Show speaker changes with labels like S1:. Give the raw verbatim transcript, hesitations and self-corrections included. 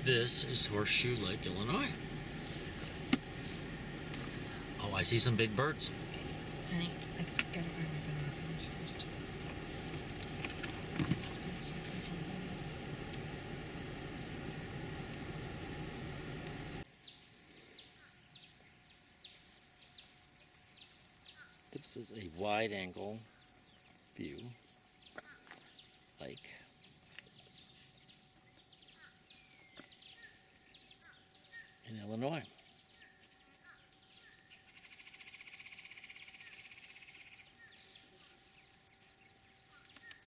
S1: This is Horseshoe Lake, Illinois. Oh, I see some big birds.
S2: Honey, I gotta find my binoculars first.
S1: This is a wide-angle view, lake. In Illinois.